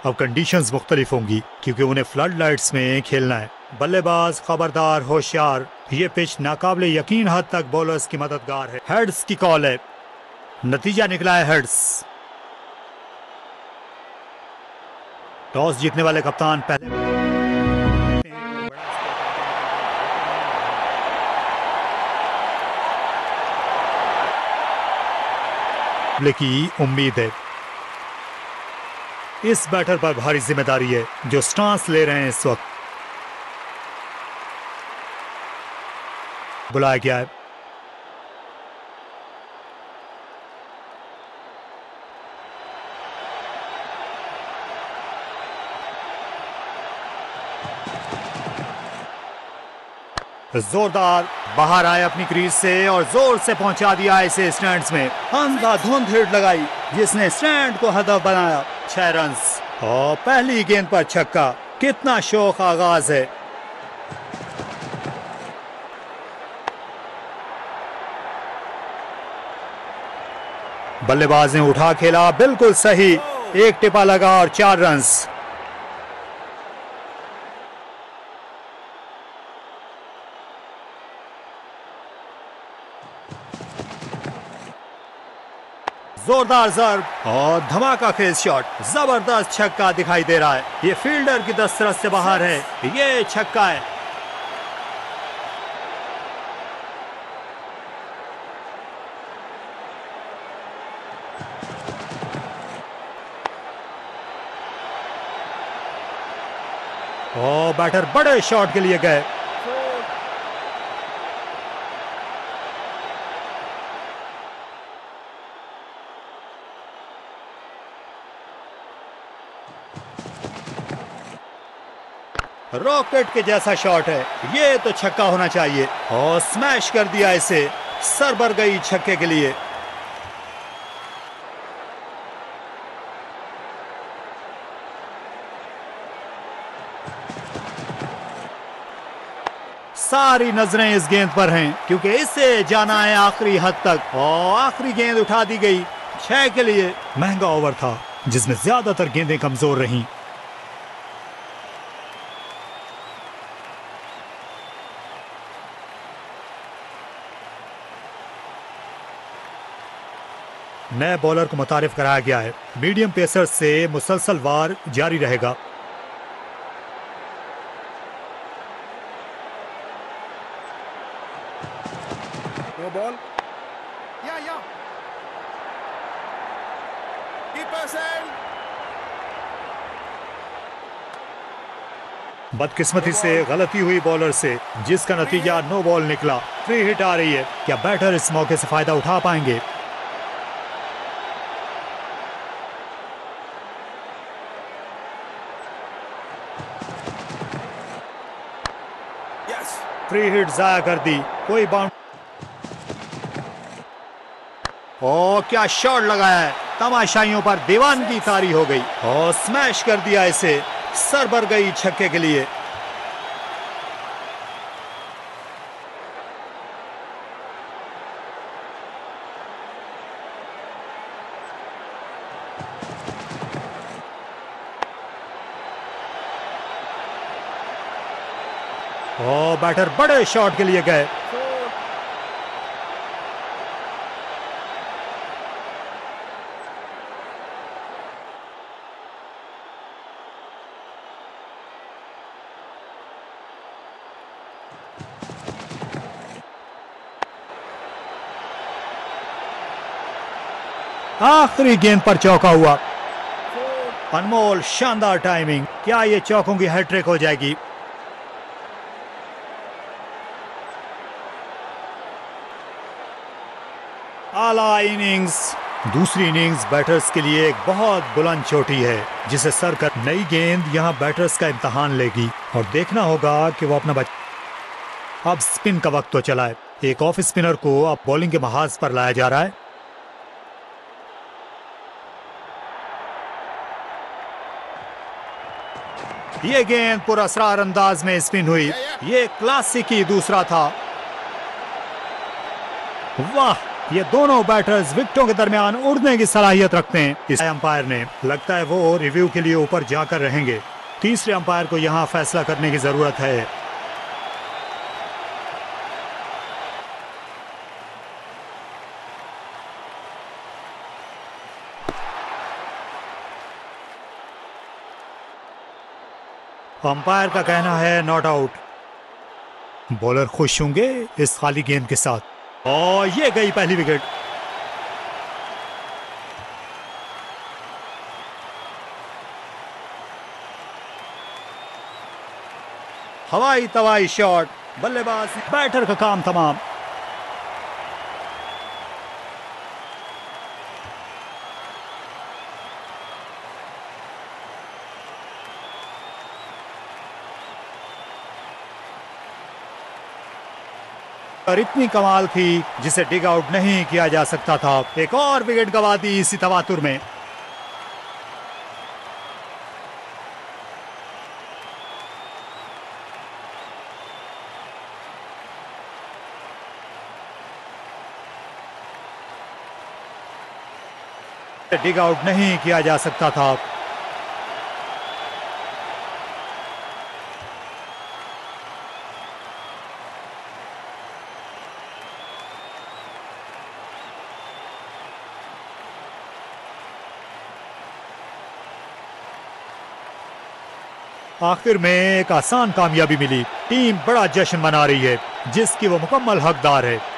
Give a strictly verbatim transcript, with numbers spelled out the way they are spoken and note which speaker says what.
Speaker 1: अब कंडीशंस मुख्तलिफ होंगी क्योंकि उन्हें फ्लड लाइट्स में खेलना है। बल्लेबाज खबरदार, होशियार, ये पिच नाकाबिले यकीन हद तक बॉलर्स की मददगार है। हेड्स की कॉल है, नतीजा निकला है हेड्स। टॉस जीतने वाले कप्तान पहले की उम्मीद है। इस बैटर पर भारी जिम्मेदारी है जो स्टांस ले रहे हैं इस वक्त। बुलाया गया है। जोरदार बाहर आए अपनी क्रीज से और जोर से पहुंचा दिया इसे स्टैंड्स में। अंधाधुंध हिट लगाई जिसने स्टैंड को हदफ बनाया। छह रन और पहली गेंद पर छक्का। कितना शौक आगाज है। बल्लेबाज ने उठा खेला, बिल्कुल सही। एक टिपा लगा और चार रन। जोरदार जर्ब और धमाका खेल शॉट। जबरदस्त छक्का दिखाई दे रहा है। ये फील्डर की दस्तरस से बाहर है। ये छक्का है। और बैटर बड़े शॉट के लिए गए। रॉकेट के जैसा शॉट है। ये तो छक्का होना चाहिए और स्मैश कर दिया इसे। सर भर गई छक्के के लिए। सारी नजरें इस गेंद पर हैं क्योंकि इसे जाना है आखिरी हद तक और आखिरी गेंद उठा दी गई। छह के लिए महंगा ओवर था जिसमें ज्यादातर गेंदें कमजोर रहीं। नए बॉलर को मुतारिफ कराया गया है। मीडियम पेसर से मुसलसल वार जारी रहेगा।
Speaker 2: No ball. या या
Speaker 1: बदकिस्मती से गलती हुई बॉलर से जिसका नतीजा नो बॉल निकला। फ्री हिट आ रही है। क्या बैटर इस मौके से फायदा उठा पाएंगे? फ्री हिट जाया कर दी। कोई बाउंड। ओ क्या शॉट लगाया है। तमाशाइयों पर दीवानगी तारी हो गई और स्मैश कर दिया इसे। सर भर गई छक्के के लिए। ओ बैटर बड़े शॉट के लिए गए। आखिरी गेंद पर चौका हुआ। अनमोल शानदार टाइमिंग। क्या ये चौकों की हैट्रिक हो जाएगी? आला इनिंग्स। दूसरी इनिंग्स बैटर्स के लिए एक बहुत बुलंद चोटी है जिसे सर कर। नई गेंद यहां बैटर्स का इम्तिहान लेगी और देखना होगा कि वो अपना बच। अब स्पिन का वक्त तो चला है। एक ऑफ स्पिनर को अब बॉलिंग के महाज पर लाया जा रहा है। ये गेंद पुरअसरार अंदाज में स्पिन हुई। ये क्लासिक ही दूसरा था। वाह ये दोनों बैटर्स विकेटों के दरमियान उड़ने की सलाहियत रखते हैं। इस अंपायर ने लगता है वो रिव्यू के लिए ऊपर जाकर रहेंगे। तीसरे अंपायर को यहाँ फैसला करने की जरूरत है। अंपायर का कहना है नॉट आउट। बॉलर खुश होंगे इस खाली गेंद के साथ और ये गई पहली विकेट। हवाई तवाई शॉट, बल्लेबाज बैटर का काम तमाम। और इतनी कमाल थी जिसे डिग आउट नहीं किया जा सकता था। एक और विकेट गंवा दी इसी तवातुर में। डिग आउट नहीं किया जा सकता था। आखिर में एक आसान कामयाबी मिली। टीम बड़ा जश्न मना रही है जिसकी वो मुकम्मल हकदार है।